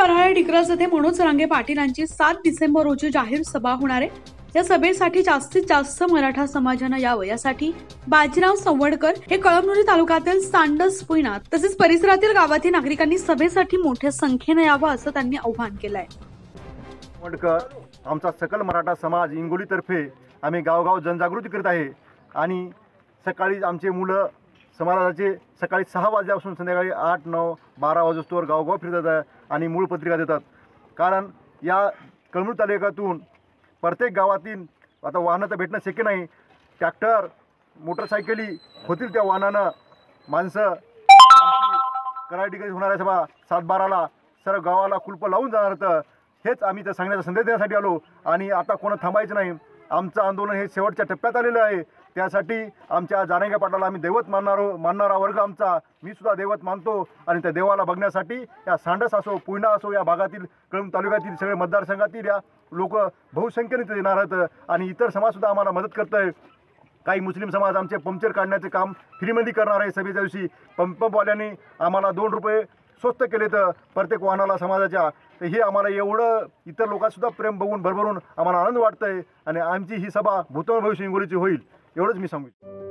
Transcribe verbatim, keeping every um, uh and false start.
वऱ्हाळे डिग्रस येथे मनोज रांगे पाटील यांची सात डिसेंबर रोजी जाहीर सभा होणार आहे। या सभेसाठी जास्तीत जास्त मराठा समाजानं यावं यासाठी बाजीराव संवडकर हे कळमनुरी तालुक्यातील सांडस पुईना तसेच परिसरातील गावातील नागरिकांनी सभेसाठी मोठ्या संख्येने यावं असं त्यांनी आवाहन केलंय। संवडकर आमचा सकल मराठा समाज इंगोलीतर्फे आम्ही गावगाव जनजागृती करत आहे आणि सकाळी आमचे मुलं समाजाचे सकाळी सहा वाजल्यापासून संध्याकाळी आठ नऊ बारा वाजोस्तोवर गावगाव फिरतात आहे आणि मूळ पत्रिका देतात। कारण या कळमनुरी तालुक्यातून प्रत्येक गावातील आता वाहनं तर भेटणं शक्य नाही, ट्रॅक्टर मोटरसायकली होतील त्या वाहनानं माणसं कराडी होणाऱ्या सभा सात बाराला सर्व गावाला कुलप लावून जाणार। तर हेच आम्ही तर सांगण्याचा संदेश देण्यासाठी आलो आणि आता कोण थांबायचं नाही। आमचं आंदोलन हे शेवटच्या टप्प्यात आलेलं आहे। त्यासाठी आमच्या जारंगे पाटलाला आम्ही दैवत मानणारो मानणारा वर्ग आमचा मी सुद्धा दैवत मानतो आणि त्या देवाला बघण्यासाठी या सांडस असो पुईना असो या भागातील कळमनुरी तालुक्यातील सगळे मतदारसंघातील या लोक बहुसंख्येने इथे येणार आहेत आणि इतर समाजसुद्धा आम्हाला मदत करत आहे। काही मुस्लिम समाज आमचे पंक्चर काढण्याचे काम फ्रीमध्ये करणार आहे। सभेच्या दिवशी पंप पंपवाल्यांनी आम्हाला दोन रुपये स्वस्त केले तर प्रत्येक वाहनाला समाजाच्या, तर हे आम्हाला एवढं इतर लोकांसुद्धा प्रेम बघून भरभरून आम्हाला आनंद वाटतंय आणि आमची ही सभा भूतकाळ भविष्य इंगोलीची होईल एवढंच मी सांगू।